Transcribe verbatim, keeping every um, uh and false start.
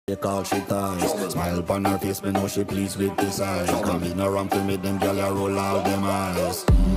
Take all she ties. Smile upon her face, me know she pleased with this eye. Come in around to me, them gyal a roll out them eyes.